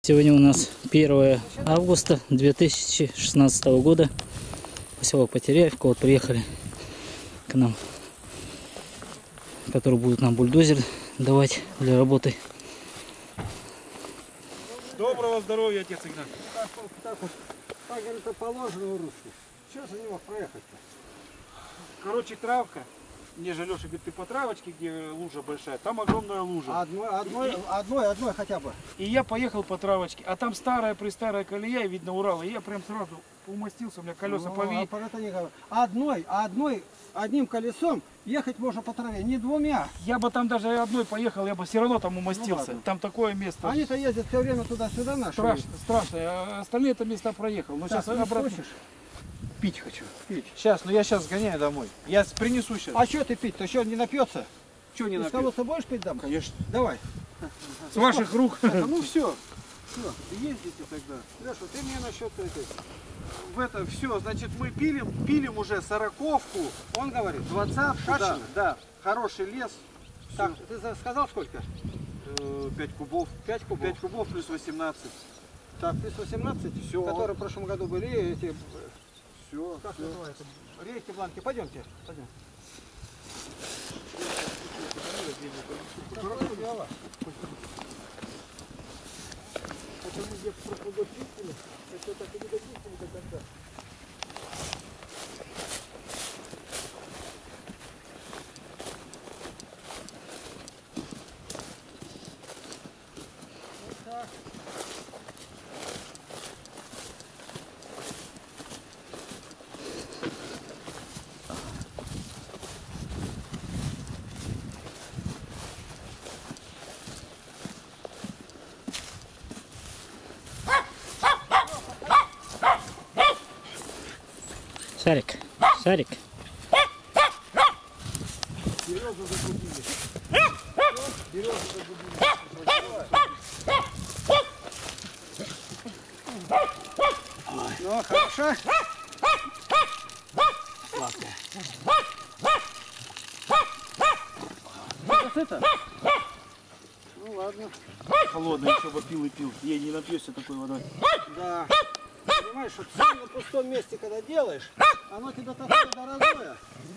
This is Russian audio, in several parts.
Сегодня у нас 1 августа 2016 года. Поселок Потеряевка. Вот приехали к нам, который будет нам бульдозер давать для работы. Доброго здоровья, отец Игнат. Так это положено у русских. Что за него проехать-то? Короче, травка. Мне же Леша говорит, ты по травочке, где лужа большая, там огромная лужа. Одной хотя бы. И я поехал по травочке, а там старая-престарая колея, видно, Урала. И я прям сразу умостился, у меня колеса Одним колесом ехать можно по траве, не двумя. Я бы там даже одной поехал, я бы все равно там умостился. Там такое место. Они-то ездят все время туда-сюда наши. Страшно. А остальные это места проехал. Но так, сейчас обратно. Хочешь? Пить хочу. Пить. Сейчас, я сейчас сгоняю домой. Я принесу сейчас. А что ты пить? Ты что, не напьется? Что не Из напьется? колодца будешь пить домой? Конечно. Давай. С ваших рук. Ну все. Ездите тогда. Леша, ты мне насчет этой. В это все, значит, мы пилим уже 40-ку. Он говорит, 20-ку, да. Хороший лес. Так, ты сказал сколько? 5 кубов. 5 кубов. 5 кубов плюс 18. Так, плюс 18, Все. которые в прошлом году были, эти... Все. Как называется? Рейки, бланки. Пойдемте. Пойдем. Хорошо дело. Это мы где-то в прошлом году чистили, это так и не дочистили до конца. Вот так. Шарик, Шарик. Березу загубили. Березу загубили. Ну, хорошо. Сладкая. Вот это? Ну ладно. Холодная, еще бы пил и пил. Ей не напьешься такой водой. Да. Понимаешь, что все на пустом месте, когда делаешь, оно тебе такое дорогое.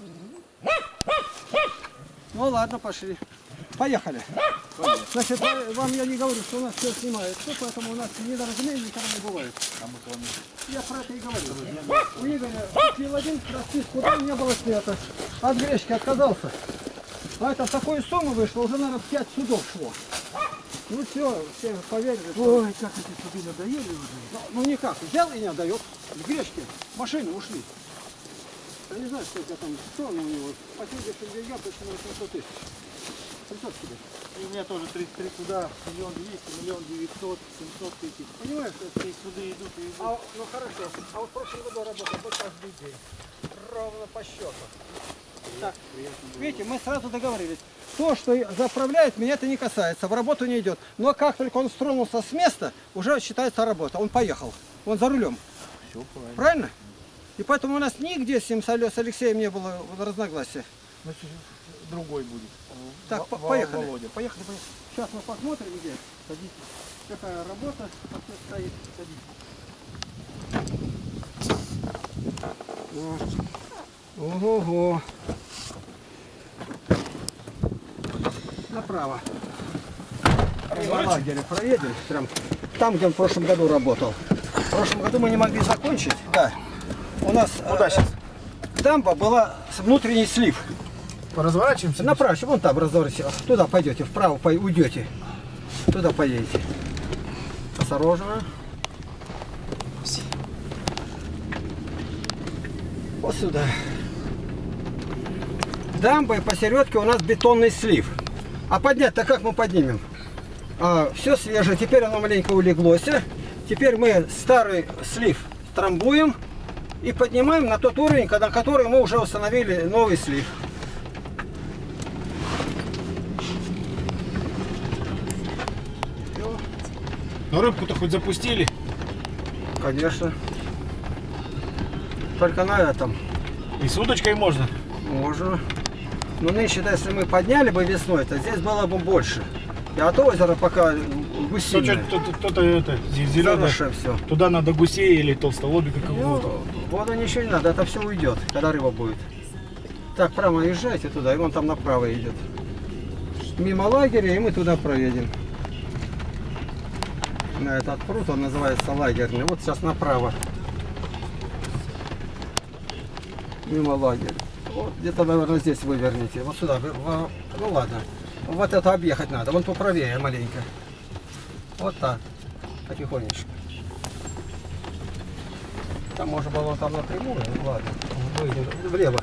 Ну ладно, пошли. Поехали. Значит, вам я не говорю, что у нас все снимают, поэтому у нас недоразумений никогда не бывает. Я про это и говорю. У Игоря купил один расписку, там не было света. От гречки отказался. А это в такую сумму вышло, уже, наверное, 5 судов шло. Ну все поверили. Ой, как эти суды надоели уже. Ну никак, взял и не отдает. В гречке машины ушли. Я не знаю, сколько там тонн у него. Последующим деньгам точно на 700 тысяч. 700 тебе. И у меня тоже 33 суда, 1 200 000, 1 900 700 тысяч. Понимаешь, это... И суды идут и идут. Ну хорошо. А вот в прошлом году работал вот каждый день. Ровно по счету. Так, видите, мы сразу договорились. То, что заправляет, меня это не касается, в работу не идет. Но как только он стронулся с места, уже считается работа. Он поехал. Он за рулем. Все правильно. Правильно? И поэтому у нас нигде с Алексеем не было разногласия. Значит, другой будет. Так, поехали. Володя. Поехали. Сейчас мы посмотрим, где. Садитесь. Какая работа, как тут стоит. Садитесь. Ого-го. Направо. В лагере проедем. Прям там, где он в прошлом году работал. В прошлом году мы не могли закончить. Да. У нас дамба была внутренний слив. Разворачиваемся? Направо, вон там разворачивайте. Туда пойдете, вправо уйдете. Туда поедете. Осторожно. Вот сюда. Дамба и посередке у нас бетонный слив. А поднять-то как мы поднимем? Все свежее. Теперь оно маленько улеглось. Теперь мы старый слив трамбуем и поднимаем на тот уровень, на который мы уже установили новый слив. Но рыбку-то хоть запустили? Конечно. Только на этом. И с удочкой можно? Можно. Но нынче, если мы подняли бы весной, то здесь было бы больше. И от озера пока гусиное. Кто-то это, зеленое. Заросшее все. Туда надо гусей или толстолобика какого-то. Ну, воду ничего не надо, это все уйдет, когда рыба будет. Так, прямо езжайте туда, и вон там направо идет. Мимо лагеря, и мы туда проедем. На этот пруд, он называется лагерный. Вот сейчас направо. Мимо лагеря. Вот где-то, наверное, здесь вы вернете. Вот сюда. Ну ладно. Вот это объехать надо. Вон поправее маленько. Вот так. Потихонечку. Там может было вон там напрямую. Ладно. Выйдем влево.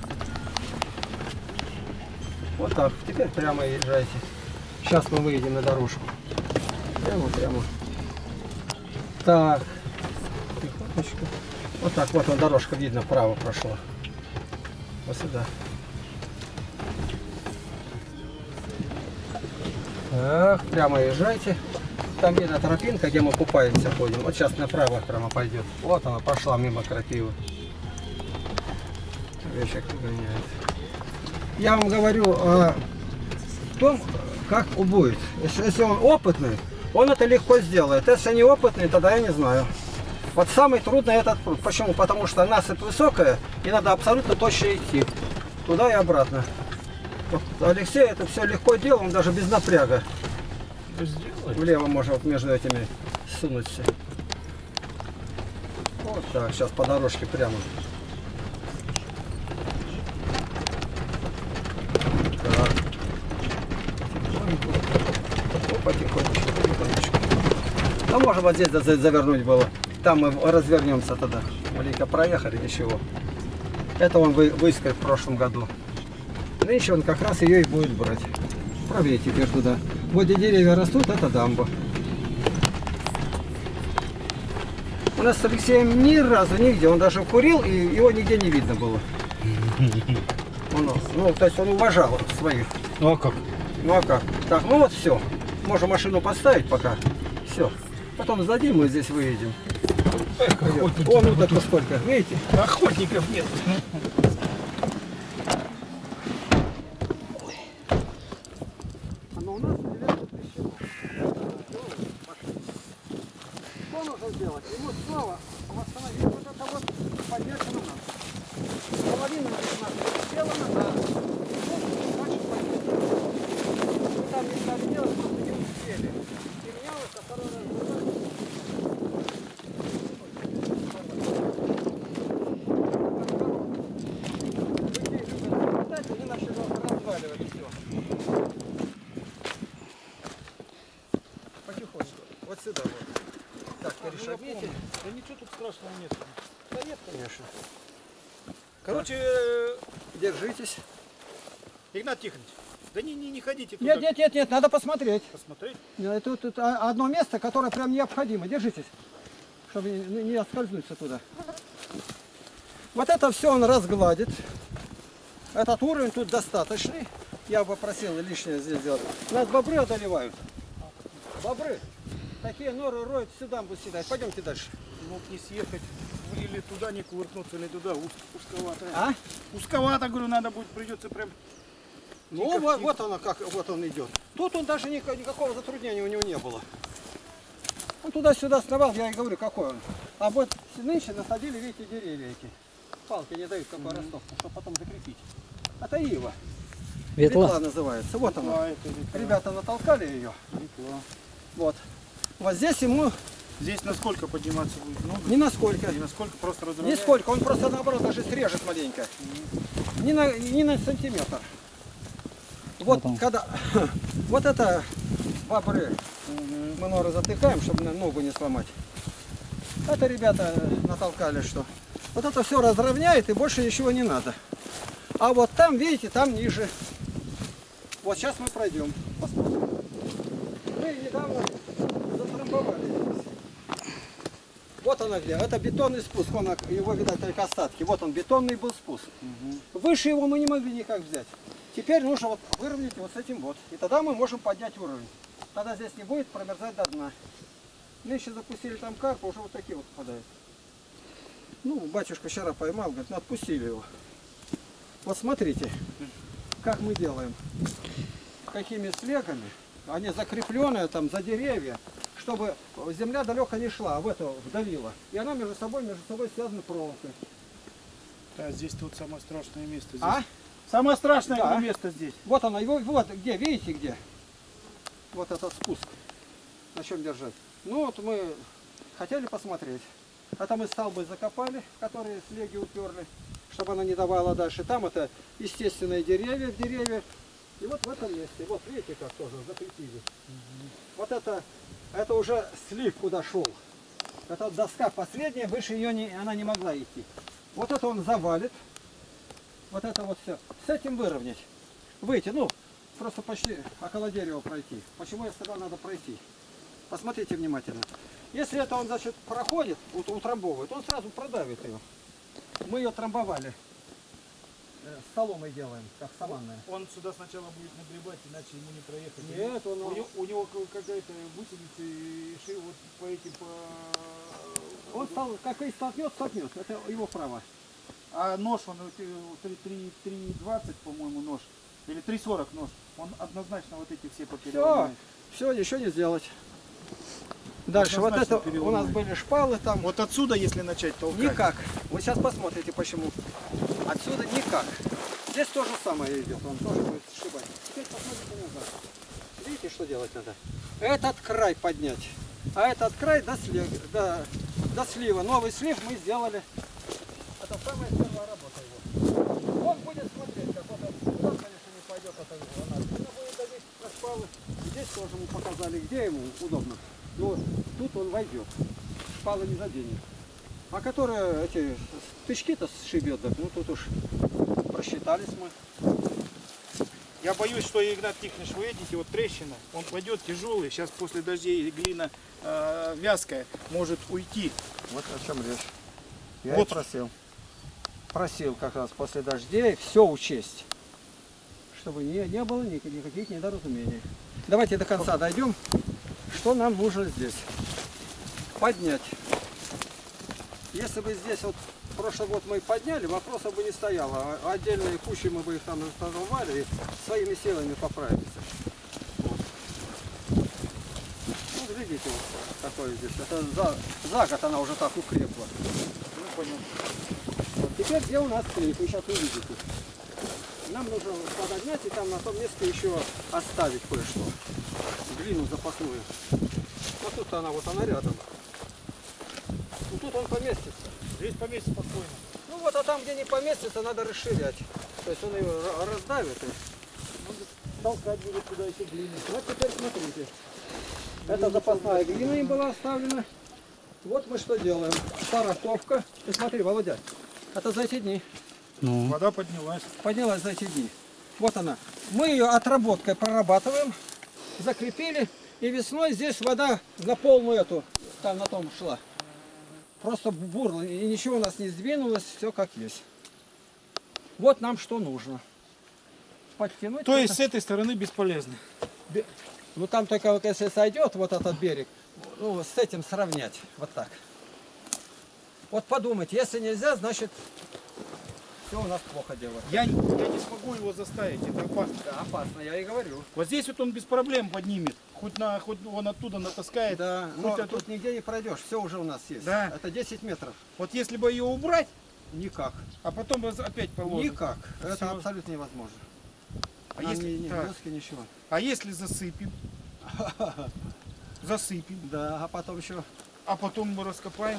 Вот так. Теперь прямо езжайте. Сейчас мы выйдем на дорожку. Прямо. Так. Тихонечко. Вот так. Вот дорожка видно, вправо прошла. Вот сюда. Так, прямо езжайте. Там видно тропинка, где мы купаемся, ходим. Вот сейчас направо прямо пойдет. Вот она пошла мимо крапивы. Вечер гоняет. Я вам говорю о том, как будет. Если он опытный, он это легко сделает. Если не опытный, тогда я не знаю. Вот самый трудный этот пруд. Почему? Потому что насыпь высокая, и надо абсолютно точно идти. Туда и обратно. Вот Алексей это все легко делал, он даже без напряга. Влево можно вот между этими сунуться. Вот так, сейчас по дорожке прямо. Так. Потихонечку. Ну, можно вот здесь завернуть было. Там мы развернемся тогда. Маленько проехали, ничего. Это он выискал в прошлом году. Нынче он как раз ее и будет брать. Правее теперь туда. Вот где деревья растут, это дамба. У нас с Алексеем ни разу нигде. Он даже курил, и его нигде не видно было. Ну, то есть он уважал своих. Ну а как? Ну а как? Так, ну вот все. Можно машину поставить пока. Все. Потом сдадим, мы здесь выедем. Вон уток сколько, видите? Охотников нет. Но у нас запрещено. Что нужно сделать? Ему снова восстановить вот это вот поддержку у нас. Половина нас сделана, да. Дальше пойдем. Мы там не стали делать, просто не успели. И менялось, а второй раз было. Они начали разваливать все. Потихоньку. Вот сюда вот. Так, перешагните. Да ничего тут страшного нет. Да нет, конечно. Короче, держитесь. Игнат Тихонович, да не ходите туда. Нет, надо посмотреть. Посмотреть? Тут одно место, которое прям необходимо. Держитесь, чтобы не отскользнуться туда. Вот это все он разгладит. Этот уровень тут достаточный. Я бы просил лишнее здесь сделать. Нас бобры одолевают. Бобры. Такие норы роют, сюда будут съедать. Пойдемте дальше. Мог не съехать, или туда не кувыркнуться, или туда. Узковато. А? Узковато, говорю, надо будет, придется прям... Ну вот оно как, вот он идет. Тут он даже никакого затруднения у него не было. Он туда-сюда сновал, я и говорю, какой он. А вот нынче насадили, видите, деревья эти. Палки не дают какой ростов, чтобы потом закрепить. Это ива. Ветла называется. Вот она. Ребята натолкали ее. Вот. Вот здесь ему... Здесь насколько подниматься будет? Много? Ни насколько. Ни насколько, просто разровняет? Нисколько. Он просто наоборот даже срежет маленько. Ни на сантиметр. Вот когда... Вот это бобры. Мы норы затыкаем, чтобы ногу не сломать. Это ребята натолкали, что... Вот это все разровняет и больше ничего не надо. А вот там, видите, там ниже. Вот сейчас мы пройдем. Посмотрим. Мы недавно затрамбовали здесь. Вот она где. Это бетонный спуск. Его, видать, только остатки. Вот он, бетонный был спуск. Выше его мы не могли никак взять. Теперь нужно вот выровнять вот с этим вот. И тогда мы можем поднять уровень. Тогда здесь не будет промерзать до дна. Мы еще запустили там карпа, уже вот такие вот попадают. Ну, батюшка вчера поймал, говорит, ну отпустили его. Вот смотрите, как мы делаем. Какими слегами. Они закрепленные там за деревья, чтобы земля далеко не шла, а в это вдавила. И она между собой связана проволокой. Да, здесь тут самое страшное место. Здесь. А? Самое страшное Да. место здесь. Вот она, его, вот где, видите где? Вот этот спуск. На чем держать. Ну вот мы хотели посмотреть. Это мы столбы закопали, которые слеги уперли, чтобы она не давала дальше. Там это естественные деревья в деревья. И вот в этом месте, вот видите, как тоже закрепили. Вот это уже слив куда шел. Это доска последняя, выше ее она не могла идти. Вот это он завалит. Вот это вот все. С этим выровнять. Выйти, ну, просто почти около дерева пройти. Почему я сказал, надо пройти? Посмотрите внимательно. Если это он, значит, проходит, утрамбовывает, он сразу продавит ее. Мы ее трамбовали. Соломой делаем, как саманная. Он сюда сначала будет нагребать, иначе ему не проехать. Нет, он... У него какая-то гусеница и шея вот по этим... Он как и столкнет, это его право. А нож, он 3,20, по-моему, нож. Или 3,40 нож. Он однозначно вот эти все попереломает. Все, еще не сделать. Дальше, вот это у нас были шпалы там. Вот отсюда, если начать толкать. Никак. Вы сейчас посмотрите, почему. Отсюда никак. Здесь то же самое идет, он тоже будет сшибать. Теперь посмотрите назад. Видите, что делать надо? Этот край поднять. А этот край до слива. Новый слив мы сделали. Это самая первая работа его. Он будет смотреть, как вот он, конечно, не пойдет от его. Она будет давить на шпалы. Здесь тоже мы показали, где ему удобно. Но тут он войдет. Шпалы не заденет. А которые эти тычки-то сшибет, ну тут уж просчитались мы. Я боюсь, что, Игнат Тихонович, вы видите, вот трещина, он пойдет тяжелый, сейчас после дождей глина вязкая, может уйти. Вот о чем речь. Я Вот. и просил. Просил как раз после дождей все учесть. Чтобы не было никаких недоразумений. Давайте до конца дойдем. Что нам нужно здесь? Поднять. Если бы здесь вот в прошлый год мы подняли, вопроса бы не стояло. А отдельные кучи мы бы их там разорвали и своими силами поправились. Вот. Ну, видите, вот такое здесь. Это за год она уже так укрепла. Ну, понятно. Вот теперь где у нас клей? Вы сейчас увидите. Нам нужно подогнать и там на том месте еще оставить кое-что. Глину запасную. Вот тут она, вот она рядом. Ну тут он поместится. Здесь поместится спокойно. Ну вот, а там, где не поместится, надо расширять. То есть он ее раздавит и толкать будет туда еще глину. Вот теперь смотрите. Это запасная глина им была оставлена. Вот мы что делаем. Староховка. Ты смотри, Володя, это за эти дни. Ну, Вода поднялась. Поднялась за эти дни. Вот она. Мы ее отработкой прорабатываем. Закрепили. И весной здесь вода на полную эту, там на том шла. Просто бурло. И ничего у нас не сдвинулось. Все как есть. Вот нам что нужно. Подтянуть. То есть с этой стороны бесполезно. Ну там только вот если сойдет вот этот берег, ну с этим сравнять. Вот так. Вот подумайте, если нельзя, значит все у нас плохо дело. Я не смогу его заставить, это опасно. Да, опасно, я и говорю. Вот здесь вот он без проблем поднимет. Хоть он оттуда натаскает. Да, хоть но оттуда. тут нигде не пройдешь, все уже у нас есть. Да. Это 10 метров. Вот если бы ее убрать, Никак. а потом опять положить. Никак. Это Всё. абсолютно невозможно. А Нам если, ни так, доски, ничего. а если засыпем? Засыпем. Да, а потом еще А потом мы раскопаем.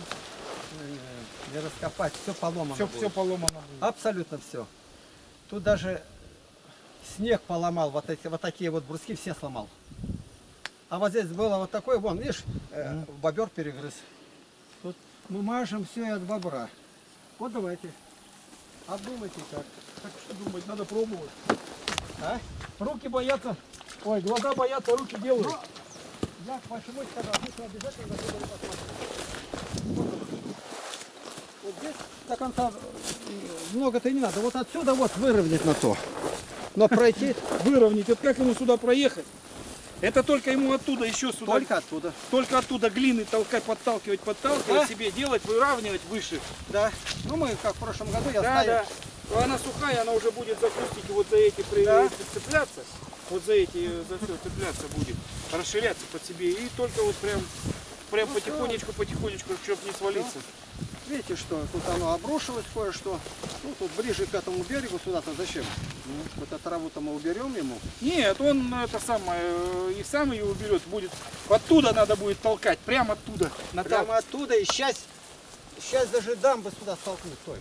не раскопать, все поломано. Все будет. поломано будет. Абсолютно все. Тут даже снег поломал, вот такие вот бруски все сломал. А вот здесь было вот такое, вон, видишь, бобер перегрыз. Тут мы мажем все и от бобра. Вот давайте. Обдумайте как. Так что думать, надо пробовать. А? Руки боятся. Ой, глаза боятся, руки делают. Ну, я почему сказал, здесь мы обязательно должны были посмотреть. Вот здесь до конца много-то и не надо. Вот отсюда вот выровнять на то. Но пройти Выровнять. Вот как ему сюда проехать? Это только ему оттуда, еще сюда. только оттуда. Только оттуда глины толкать, подталкивать Да. себе, делать, выравнивать выше. Да. Ну мы как в прошлом году я Да, ставил. да. Она сухая, она уже будет за кустики вот за эти Да. цепляться. Вот за эти, за все цепляться будет. расширяться под себе. И только вот прям потихонечку, чтобы не свалиться. Видите, что тут оно обрушилось кое-что. Ну, тут ближе к этому берегу сюда-то зачем? Вот эту траву-то мы уберем ему. Нет, он это самое, и сам ее уберет. Будет. Оттуда надо будет толкать, прямо оттуда. Прямо оттуда, и сейчас даже дамбы сюда столкнут. Той.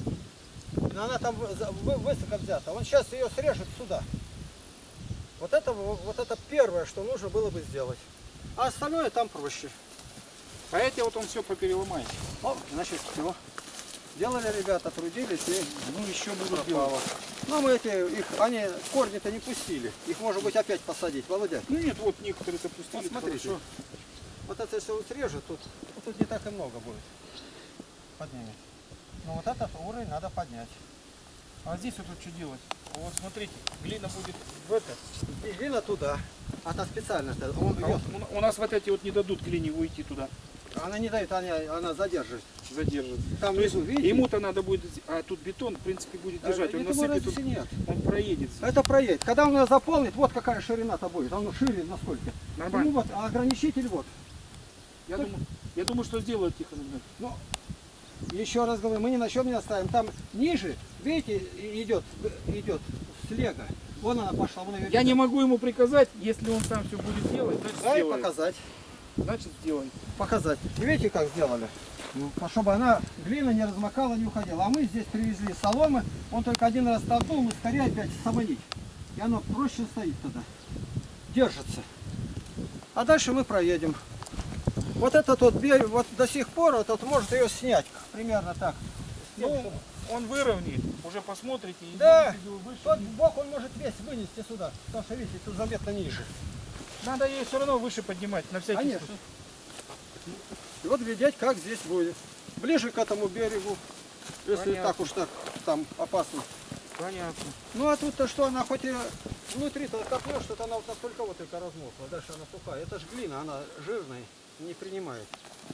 Но она там высоко взята. Он сейчас ее срежет сюда. Вот это первое, что нужно было бы сделать. А остальное там проще. А эти вот он все попереломает. О, значит, все. Делали ребята, трудились и Ну еще будут пропало. делать. Ну мы они корни-то не пустили. Их может быть опять посадить, Володя. Ну нет, вот некоторые-то пустили. Вот смотрите. Хорошо. Вот это если он срежет, тут не так и много будет. Поднимет. Но вот этот уровень надо поднять. А здесь вот что делать? Вот смотрите, глина будет в это. И глина туда. Она специально. У нас вот эти вот не дадут глине уйти туда. Она не дает, она задержит. Задержит. Там То есть внизу, видите? ему-то надо будет, а тут бетон, в принципе, будет держать. Он насыпет, он проедет. Это проедет. Когда он ее заполнит, вот какая ширина-то будет. Он шире насколько. Нормально. Ну вот, а ограничитель вот. Я думаю, что сделают тихо. Ну, еще раз говорю, мы ни на чем не оставим. Там ниже, видите, идет слега. Вон она пошла. Вон ее Я видно. не могу ему приказать, если он сам все будет делать, значит Да, и сделает. показать. Значит сделай. Показать. И видите, как сделали? Чтобы она, глина не размокала, не уходила. А мы здесь привезли соломы. Он только один раз толкнул, мы скорее опять самонить. И оно проще стоит тогда. Держится. А дальше мы проедем. Вот этот вот берег, вот до сих пор вот может ее снять. Примерно так. Ну, он выровняет, уже посмотрите. И Да, будете его выше. тот бок он может весь вынести сюда. Потому что, видите, тут заметно ниже. Надо ее все равно выше поднимать, на всякий Конечно. случай. И вот глядеть, как здесь будет. Ближе к этому берегу. Если Понятно. так уж так там опасно. Понятно. Ну а тут-то что, она хоть и внутри-то копнешь, что она вот настолько вот только размокла. Дальше она сухая. Это же глина, она жирная, не принимает.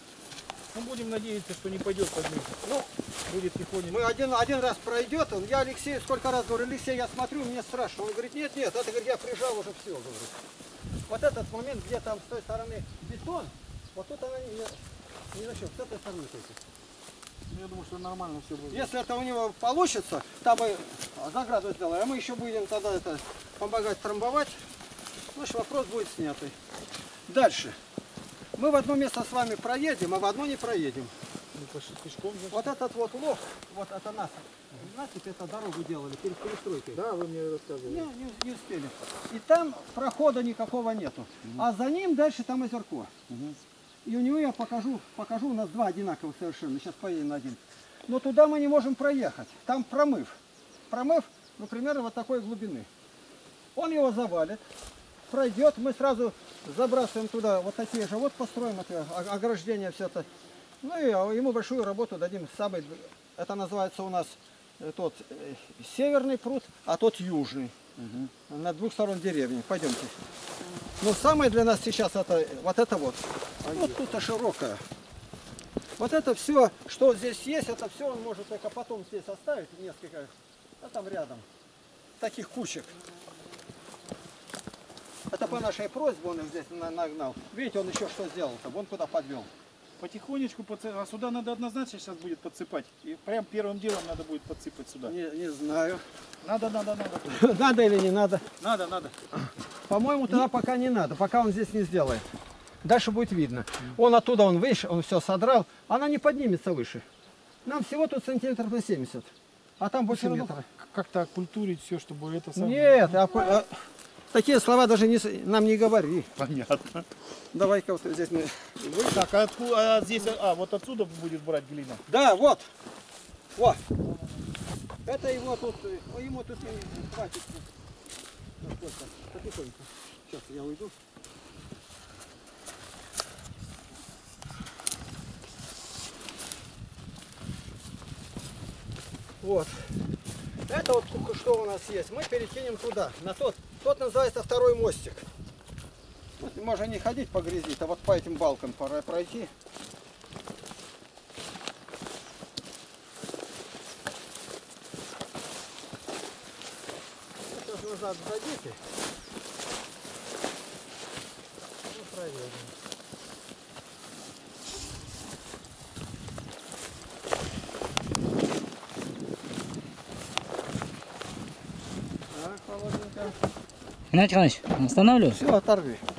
Ну, будем надеяться, что не пойдет под ним. Ну, Будет тихонечко. мы один раз пройдет, он, я Алексею сколько раз говорю, Алексей, я смотрю, мне страшно. Он говорит, нет, это, говорит, я прижал уже все, говорит. Вот этот момент, где там с той стороны бетон, вот тут она не начнет, с этой стороны только. Я думаю, что нормально все будет. Если это у него получится, там мы заграду сделаем, а мы еще будем тогда помогать трамбовать, значит вопрос будет снятый. Дальше. Мы в одно место с вами проедем, а в одно не проедем. Ну, пошли пешком. Значит. Вот этот вот лог, вот это нас. Насыпь, это дорогу делали перед перестройкой. Да, вы мне рассказывали. Не успели. И там прохода никакого нету. А за ним дальше там озерко. И у него я покажу, у нас два одинаковых совершенно. Сейчас поедем на один. Но туда мы не можем проехать. Там промыв. Промыв, ну, примерно вот такой глубины. Он его завалит, пройдет, мы сразу забрасываем туда вот такие же, вот построим это ограждение, все это. Ну и ему большую работу дадим. Самый, это называется у нас тот северный пруд, а тот южный. На двух сторон деревни. Пойдемте. Но самое для нас сейчас это вот это вот. Вот тут-то широкая. Вот это все, что здесь есть, это все он может только потом здесь оставить несколько, а там рядом. Таких кучек. Это по нашей просьбе он их здесь нагнал. Видите, он еще что сделал-то? Вон куда подвел. Потихонечку, а сюда надо однозначно сейчас будет подсыпать. И прям первым делом надо будет подсыпать сюда. Не знаю. Надо. Надо или не надо? Надо. По-моему, тогда пока не надо, пока он здесь не сделает. Дальше будет видно. Он оттуда, он выше, он все содрал. Она не поднимется выше. Нам всего тут сантиметров на 70. А там больше метра. Как-то окультурить все, чтобы это самое... Нет, такие слова даже нам не говори. Понятно. Давай-ка вот здесь мы... Так, а откуда, здесь, вот отсюда будет брать глина? Да, вот. Вот. Это ему тут не хватит. Потихоньку. Сейчас я уйду. Вот. Это вот что у нас есть. Мы перекинем туда, на тот. Тот называется второй мостик. Вот можно не ходить по грязи, а вот по этим балкам пора пройти. Сейчас назад сдадите. Так, холодненько. Геннадий Николаевич, останавливаю. Все, оторви.